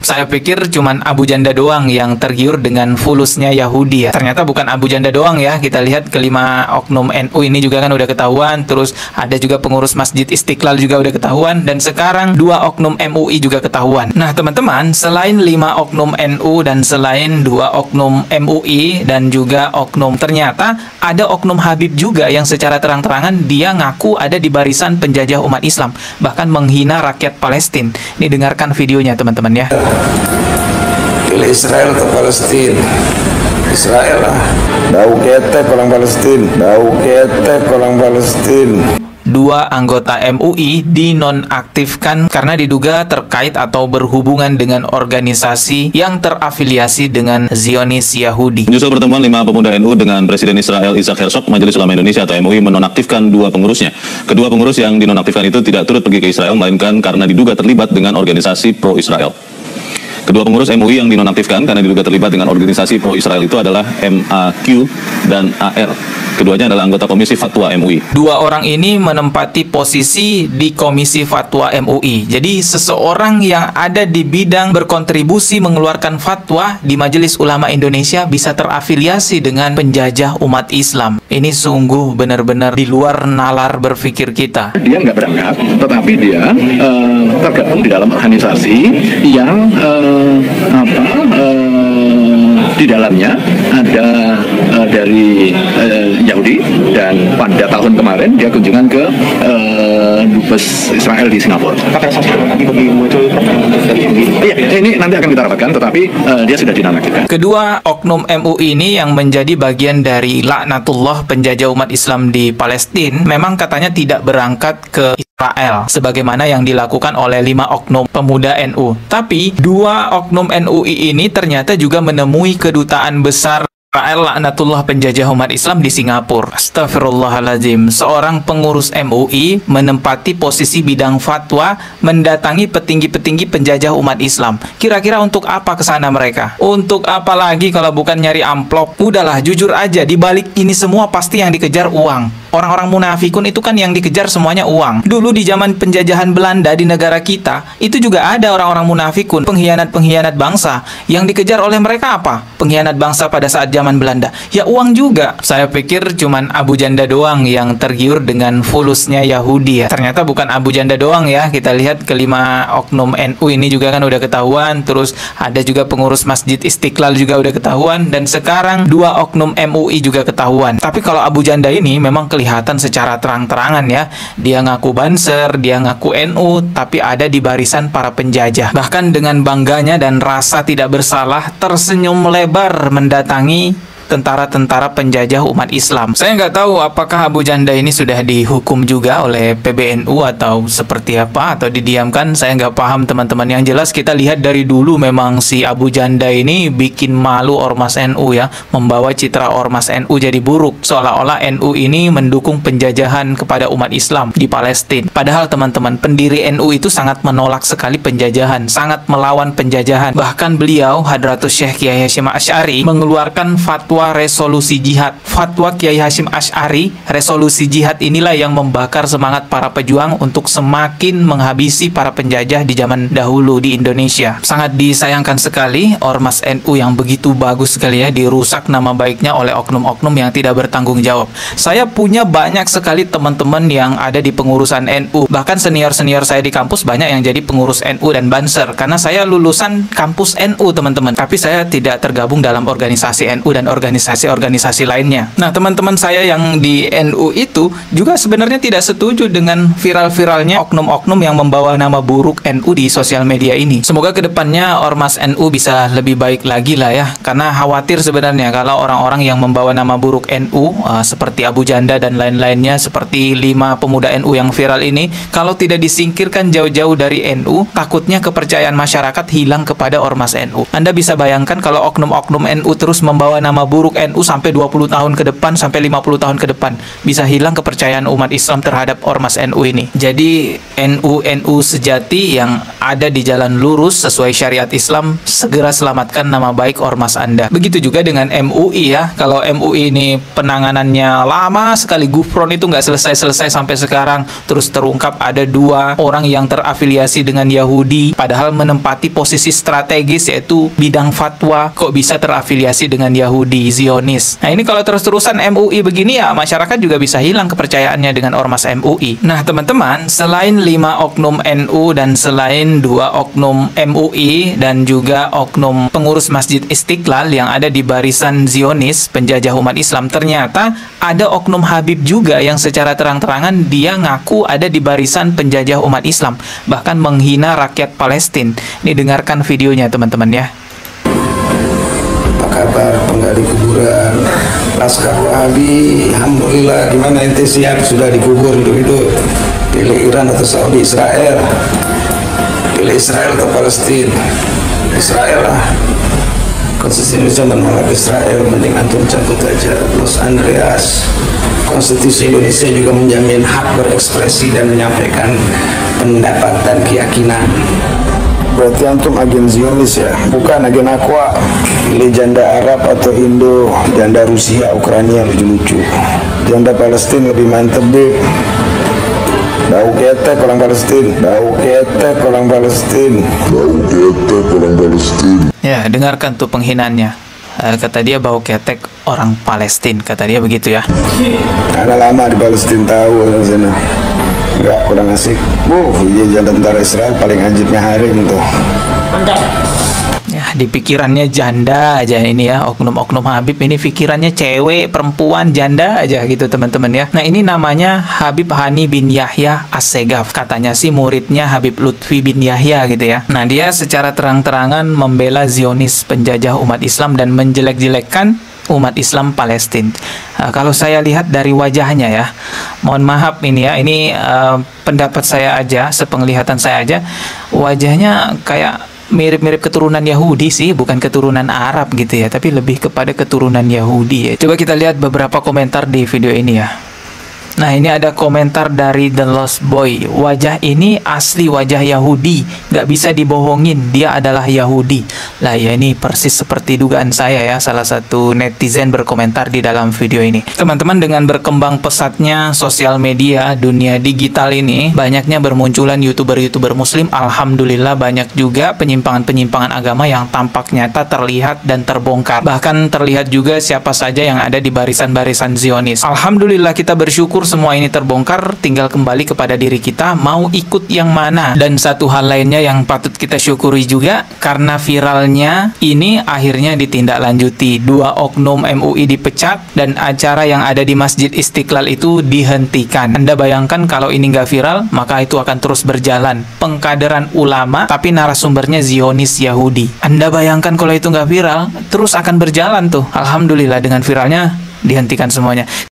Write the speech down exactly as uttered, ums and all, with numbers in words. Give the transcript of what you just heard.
Saya pikir cuman Abu Janda doang yang tergiur dengan fulusnya Yahudi ya. Ternyata bukan Abu Janda doang ya. Kita lihat kelima oknum N U ini juga kan udah ketahuan. Terus ada juga pengurus Masjid Istiqlal juga udah ketahuan. Dan sekarang dua oknum M U I juga ketahuan. Nah teman-teman, selain lima oknum N U dan selain dua oknum M U I dan juga oknum, ternyata ada oknum Habib juga yang secara terang-terangan dia ngaku ada di barisan penjajah umat Islam. Bahkan menghina rakyat Palestina. Ini dengarkan videonya teman-teman ya. Pilih Israel atau Palestina? Israel lah. Bau ketek orang Palestina. Bau ketek orang Palestina. Dua anggota M U I dinonaktifkan karena diduga terkait atau berhubungan dengan organisasi yang terafiliasi dengan Zionis Yahudi. Menyusul pertemuan lima pemuda N U dengan Presiden Israel Isaac Herzog, Majelis Ulama Indonesia atau M U I menonaktifkan dua pengurusnya. Kedua pengurus yang dinonaktifkan itu tidak turut pergi ke Israel, melainkan karena diduga terlibat dengan organisasi pro-Israel. Kedua pengurus M U I yang dinonaktifkan karena diduga terlibat dengan organisasi pro-Israel itu adalah M A Q dan A R. Keduanya adalah anggota Komisi Fatwa M U I. Dua orang ini menempati posisi di Komisi Fatwa M U I. Jadi seseorang yang ada di bidang berkontribusi mengeluarkan fatwa di Majelis Ulama Indonesia bisa terafiliasi dengan penjajah umat Islam. Ini sungguh benar-benar di luar nalar berpikir kita. Dia nggak berangkat, tetapi dia uh, tergabung di dalam organisasi yang uh, apa uh, di dalamnya ada uh, dari uh, Yahudi, dan pada tahun kemarin dia kunjungan ke uh, Dubes Israel di Singapura. Iya, ini nanti akan kita rapatkan, tetapi uh, dia sudah dinonaktifkan. Kedua oknum M U I ini yang menjadi bagian dari laknatullah penjajah umat Islam di Palestina memang katanya tidak berangkat ke Israel sebagaimana yang dilakukan oleh lima oknum pemuda N U. Tapi dua oknum N U I ini ternyata juga menemui kedutaan besar Israel laknatullah penjajah umat Islam di Singapura. Astagfirullahaladzim. Seorang pengurus M U I menempati posisi bidang fatwa mendatangi petinggi-petinggi penjajah umat Islam. Kira-kira untuk apa kesana mereka? Untuk apa lagi kalau bukan nyari amplop? Udahlah, jujur aja, di balik ini semua pasti yang dikejar uang. Orang-orang munafikun itu kan yang dikejar semuanya uang. Dulu di zaman penjajahan Belanda di negara kita, itu juga ada orang-orang munafikun, pengkhianat-pengkhianat bangsa. Yang dikejar oleh mereka apa? Pengkhianat bangsa pada saat zaman Belanda. Ya uang juga. Saya pikir cuman Abu Janda doang yang tergiur dengan fulusnya Yahudi ya. Ternyata bukan Abu Janda doang ya. Kita lihat kelima oknum N U ini juga kan udah ketahuan. Terus ada juga pengurus Masjid Istiqlal juga udah ketahuan. Dan sekarang dua oknum M U I juga ketahuan. Tapi kalau Abu Janda ini memang kelihatan kelihatan secara terang-terangan ya. Dia ngaku Banser, dia ngaku N U, tapi ada di barisan para penjajah. Bahkan dengan bangganya dan rasa tidak bersalah, tersenyum lebar mendatangi tentara-tentara penjajah umat Islam. Saya nggak tahu apakah Abu Janda ini sudah dihukum juga oleh P B N U atau seperti apa, atau didiamkan. Saya nggak paham teman-teman. Yang jelas kita lihat dari dulu memang si Abu Janda ini bikin malu Ormas N U ya, membawa citra Ormas N U jadi buruk, seolah-olah N U ini mendukung penjajahan kepada umat Islam di Palestina. Padahal teman-teman, pendiri N U itu sangat menolak sekali penjajahan, sangat melawan penjajahan. Bahkan beliau, Hadratus Syekh Kiai Hasyim Asy'ari, mengeluarkan fatwa resolusi jihad. Fatwa Kiai Hasyim Asy'ari, resolusi jihad inilah yang membakar semangat para pejuang untuk semakin menghabisi para penjajah di zaman dahulu di Indonesia. Sangat disayangkan sekali Ormas N U yang begitu bagus sekali ya, dirusak nama baiknya oleh oknum-oknum yang tidak bertanggung jawab. Saya punya banyak sekali teman-teman yang ada di pengurusan N U. Bahkan senior-senior saya di kampus banyak yang jadi pengurus N U dan Banser, karena saya lulusan kampus N U teman-teman. Tapi saya tidak tergabung dalam organisasi N U dan organisasi organisasi-organisasi lainnya. Nah, teman-teman saya yang di N U itu juga sebenarnya tidak setuju dengan viral-viralnya oknum-oknum yang membawa nama buruk N U di sosial media ini. Semoga kedepannya Ormas N U bisa lebih baik lagi lah ya, karena khawatir sebenarnya kalau orang-orang yang membawa nama buruk N U uh, seperti Abu Janda dan lain-lainnya, seperti lima pemuda N U yang viral ini, kalau tidak disingkirkan jauh-jauh dari N U, takutnya kepercayaan masyarakat hilang kepada Ormas N U. Anda bisa bayangkan kalau oknum-oknum N U terus membawa nama buruk buruk N U sampai dua puluh tahun ke depan, sampai lima puluh tahun ke depan. Bisa hilang kepercayaan umat Islam terhadap ormas N U ini. Jadi N U-N U sejati yang ada di jalan lurus sesuai syariat Islam, segera selamatkan nama baik ormas Anda. Begitu juga dengan M U I ya. Kalau M U I ini penanganannya lama sekali, Gufron itu nggak selesai-selesai sampai sekarang. Terus terungkap ada dua orang yang terafiliasi dengan Yahudi, padahal menempati posisi strategis yaitu bidang fatwa, kok bisa terafiliasi dengan Yahudi, Zionis. Nah ini kalau terus-terusan M U I begini ya, masyarakat juga bisa hilang kepercayaannya dengan ormas M U I. Nah teman-teman, selain lima oknum N U dan selain dua oknum M U I dan juga oknum pengurus Masjid Istiqlal yang ada di barisan Zionis, penjajah umat Islam, ternyata ada oknum Habib juga yang secara terang-terangan dia ngaku ada di barisan penjajah umat Islam, bahkan menghina rakyat Palestina. Ini dengarkan videonya teman-teman ya. Apa kabar penggali kuburan Laskar Wahabi? Alhamdulillah. Gimana ente siap sudah dikubur hidup-hidup? Pilih Iran atau Saudi? Israel. Pilih Israel atau Palestina? Israel lah. Konstitusi Indonesia menolak Israel, mending antum cabut aja Los Andreas. Konstitusi Indonesia juga menjamin hak berekspresi dan menyampaikan pendapat dan keyakinan. Berarti antum agen Zionis ya, bukan agen Aqua. Pilih janda Arab atau Indo, janda Rusia, Ukraina lucu-lucu. Janda Palestina lebih mantep deh. Bau ketek orang Palestina, bau ketek orang Palestina, bau ketek orang Palestina. Ya, dengarkan tuh penghinaannya. Uh, kata dia bau ketek orang Palestina, kata dia begitu ya. Karena lama di Palestina tahu sana. Enggak, kurang asik. Wuh, iya jangan tentara Israel paling anjitnya harim tuh. Ya, di pikirannya janda aja ini ya, oknum-oknum Habib ini pikirannya cewek, perempuan, janda aja gitu teman-teman ya. Nah ini namanya Habib Hani bin Yahya As-Segaf, katanya sih muridnya Habib Lutfi bin Yahya gitu ya. Nah dia secara terang-terangan membela Zionis, penjajah umat Islam, dan menjelek-jelekkan umat Islam Palestina. Nah, kalau saya lihat dari wajahnya ya, mohon maaf ini ya, ini uh, pendapat saya aja, sepenglihatan saya aja, wajahnya kayak mirip-mirip keturunan Yahudi sih, bukan keturunan Arab gitu ya, tapi lebih kepada keturunan Yahudi ya. Coba kita lihat beberapa komentar di video ini ya. Nah ini ada komentar dari The Lost Boy. Wajah ini asli wajah Yahudi, gak bisa dibohongin, dia adalah Yahudi. Lah ya ini persis seperti dugaan saya ya, salah satu netizen berkomentar di dalam video ini. Teman-teman, dengan berkembang pesatnya sosial media, dunia digital ini, banyaknya bermunculan youtuber-youtuber muslim. Alhamdulillah banyak juga penyimpangan-penyimpangan agama yang tampak nyata, terlihat dan terbongkar. Bahkan terlihat juga siapa saja yang ada di barisan-barisan Zionis. Alhamdulillah kita bersyukur semua ini terbongkar, tinggal kembali kepada diri kita mau ikut yang mana. Dan satu hal lainnya yang patut kita syukuri juga, karena viralnya ini akhirnya ditindaklanjuti. Dua oknum M U I dipecat dan acara yang ada di Masjid Istiqlal itu dihentikan. Anda bayangkan kalau ini nggak viral, maka itu akan terus berjalan. Pengkaderan ulama tapi narasumbernya Zionis Yahudi. Anda bayangkan kalau itu nggak viral, terus akan berjalan tuh. Alhamdulillah dengan viralnya dihentikan semuanya.